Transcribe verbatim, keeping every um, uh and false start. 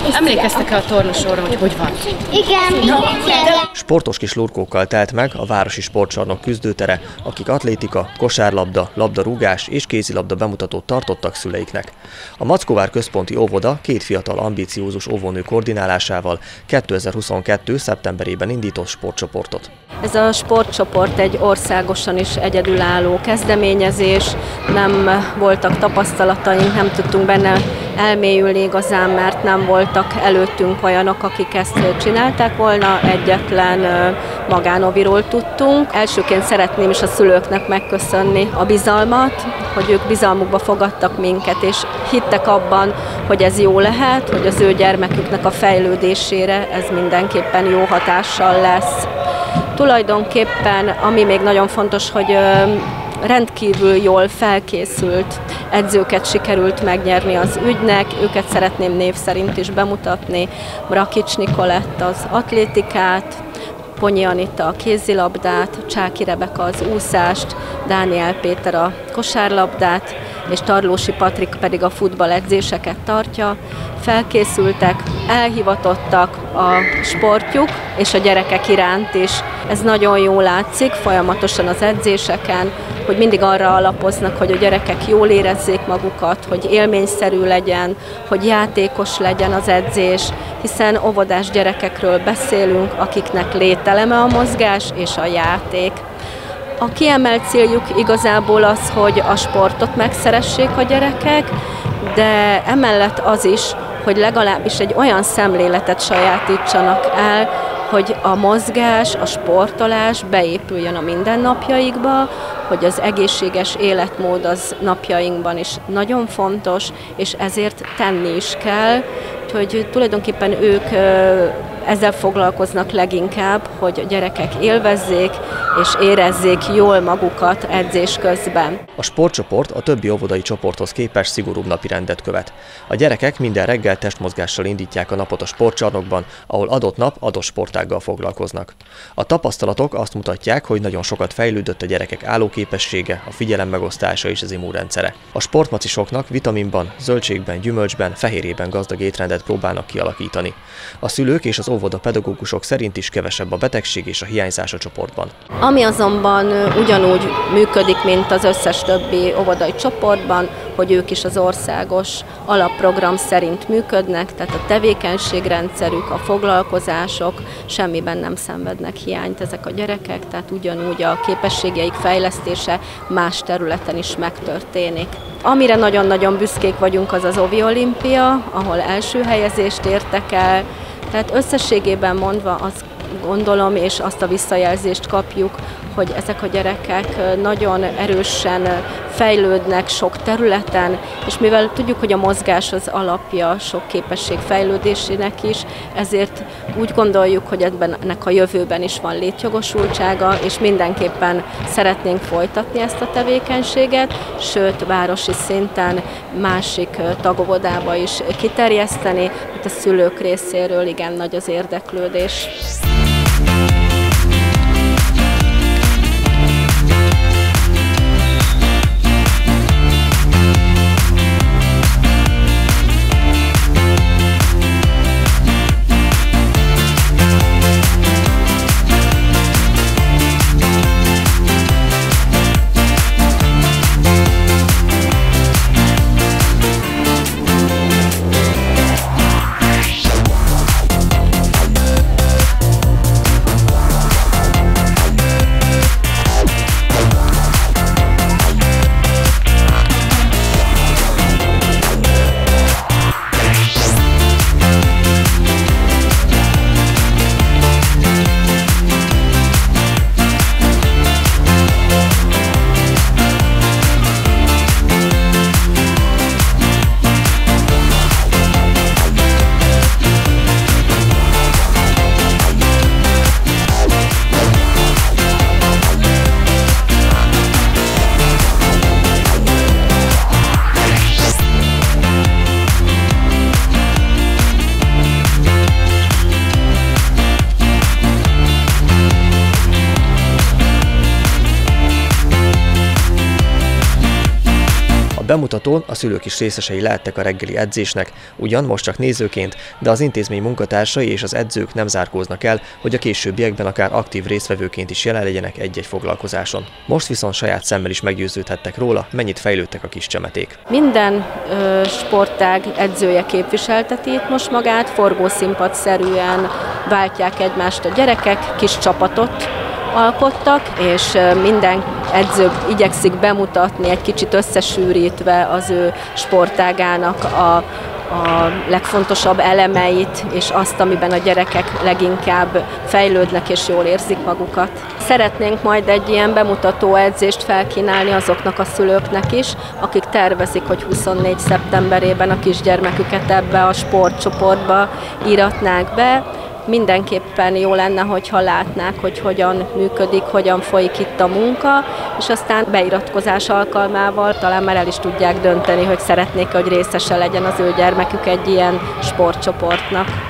Emlékeztek-e a tornasorra, hogy hogy van? Igen, no. Sportos kis lurkókkal telt meg a városi sportcsarnok küzdőtere, akik atlétika, kosárlabda, labdarúgás és kézilabda bemutatót tartottak szüleiknek. A Mackóvár Központi Óvoda két fiatal ambiciózus óvónő koordinálásával kétezer-huszonkettő. szeptemberében indított sportcsoportot. Ez a sportcsoport egy országosan is egyedülálló kezdeményezés, nem voltak tapasztalataink, nem tudtunk benne elmélyülni igazán, mert nem voltak előttünk olyanok, akik ezt csinálták volna, egyetlen magánoviról tudtunk. Elsőként szeretném is a szülőknek megköszönni a bizalmat, hogy ők bizalmukba fogadtak minket, és hittek abban, hogy ez jó lehet, hogy az ő gyermeküknek a fejlődésére ez mindenképpen jó hatással lesz. Tulajdonképpen, ami még nagyon fontos, hogy rendkívül jól felkészült edzőket sikerült megnyerni az ügynek, őket szeretném név szerint is bemutatni. Brakics Nikolett az atlétikát, Ponyi Anita a kézilabdát, Csáki Rebeka az úszást, Dániel Péter a kosárlabdát, és Tarlósi Patrik pedig a futballedzéseket tartja. Felkészültek, elhivatottak a sportjuk és a gyerekek iránt is. Ez nagyon jól látszik folyamatosan az edzéseken, hogy mindig arra alapoznak, hogy a gyerekek jól érezzék magukat, hogy élményszerű legyen, hogy játékos legyen az edzés, hiszen óvodás gyerekekről beszélünk, akiknek lételeme a mozgás és a játék. A kiemelt céljuk igazából az, hogy a sportot megszeressék a gyerekek, de emellett az is, hogy legalábbis egy olyan szemléletet sajátítsanak el, hogy a mozgás, a sportolás beépüljön a mindennapjaikba, hogy az egészséges életmód az napjainkban is nagyon fontos, és ezért tenni is kell, hogy tulajdonképpen ők ezzel foglalkoznak leginkább, hogy a gyerekek élvezzék és érezzék jól magukat edzés közben. A sportcsoport a többi óvodai csoporthoz képest szigorúbb napirendet követ. A gyerekek minden reggel testmozgással indítják a napot a sportcsarnokban, ahol adott nap adott sportággal foglalkoznak. A tapasztalatok azt mutatják, hogy nagyon sokat fejlődött a gyerekek állóképessége, a figyelemmegosztása és az immunrendszere. A sportmacisoknak vitaminban, zöldségben, gyümölcsben, fehérjében gazdag étrendet próbálnak kialakítani. A szülők és az óvoda pedagógusok szerint is kevesebb a betegség és a hiányzás a csoportban. Ami azonban ugyanúgy működik, mint az összes többi óvodai csoportban, hogy ők is az országos alapprogram szerint működnek, tehát a tevékenységrendszerük, a foglalkozások semmiben nem szenvednek hiányt ezek a gyerekek, tehát ugyanúgy a képességeik fejlesztése más területen is megtörténik. Amire nagyon-nagyon büszkék vagyunk, az az Ovi Olimpia, ahol első helyezést értek el, tehát összességében mondva azt gondolom, és azt a visszajelzést kapjuk, hogy ezek a gyerekek nagyon erősen fejlődnek sok területen, és mivel tudjuk, hogy a mozgás az alapja sok képesség fejlődésének is, ezért úgy gondoljuk, hogy ebben ennek a jövőben is van létjogosultsága, és mindenképpen szeretnénk folytatni ezt a tevékenységet, sőt, városi szinten másik tagóvodába is kiterjeszteni, mert a szülők részéről igen nagy az érdeklődés. bemutatón a szülők is részesei lehettek a reggeli edzésnek, ugyan most csak nézőként, de az intézmény munkatársai és az edzők nem zárkóznak el, hogy a későbbiekben akár aktív résztvevőként is jelen legyenek egy-egy foglalkozáson. Most viszont saját szemmel is meggyőződhettek róla, mennyit fejlődtek a Kiscsemeték. Minden ö, sportág edzője képviselteti itt most magát, forgószínpadszerűen váltják egymást a gyerekek, kis csapatot alkottak, és minden edző igyekszik bemutatni, egy kicsit összesűrítve az ő sportágának a, a legfontosabb elemeit, és azt, amiben a gyerekek leginkább fejlődnek és jól érzik magukat. Szeretnénk majd egy ilyen bemutató edzést felkínálni azoknak a szülőknek is, akik tervezik, hogy huszonnégy szeptemberében a kisgyermeküket ebbe a sportcsoportba íratnák be. Mindenképpen jó lenne, hogyha látnák, hogy hogyan működik, hogyan folyik itt a munka, és aztán beiratkozás alkalmával talán már el is tudják dönteni, hogy szeretnék, hogy részese legyen az ő gyermekük egy ilyen sportcsoportnak.